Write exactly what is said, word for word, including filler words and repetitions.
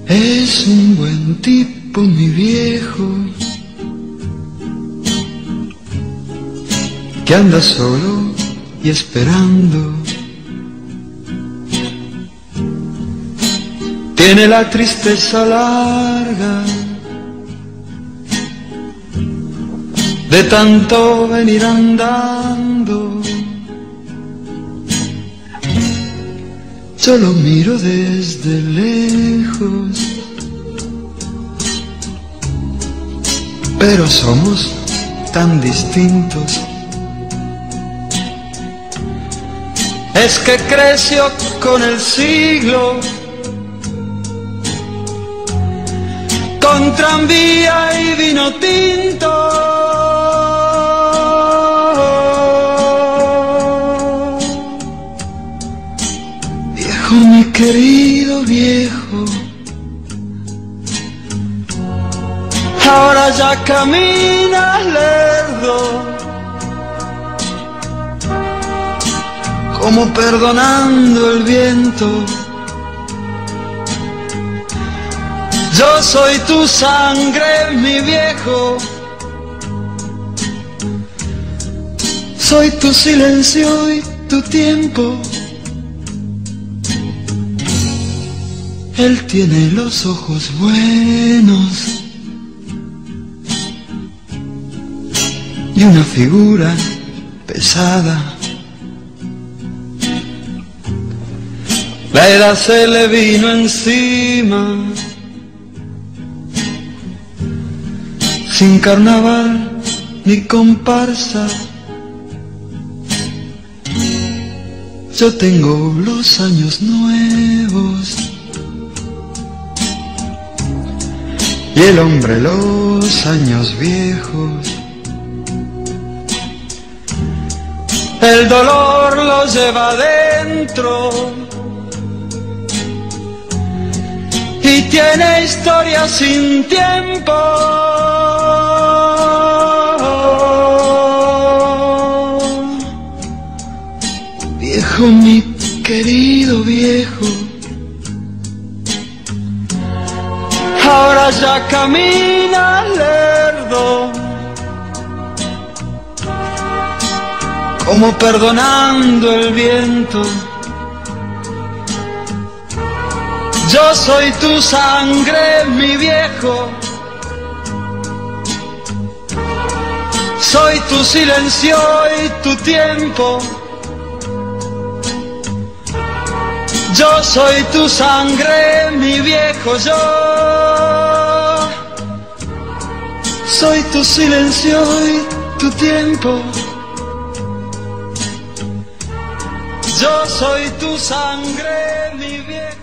Es un buen tipo, mi viejo, que anda solo y esperando. Tiene la tristeza larga de tanto venir andando. Yo lo miro desde lejos, pero somos tan distintos. Es que creció con el siglo, con tranvía y vino tinto. Viejo, mi querido viejo, ahora ya caminas lerdo, como perdonando el viento. Yo soy tu sangre, mi viejo, soy tu silencio y tu tiempo. Él tiene los ojos buenos y una figura pesada. La edad se le vino encima, sin carnaval ni comparsa. Yo tengo los años nuevos y el hombre los años viejos. El dolor lo lleva adentro y tiene historia sin tiempo. Viejo, mi querido viejo, ahora ya camina lerdo, como perdonando el viento. Yo soy tu sangre, mi viejo, soy tu silencio y tu tiempo. Yo soy tu sangre, mi viejo, yo soy tu silencio y tu tiempo. Yo soy tu sangre, mi viejo.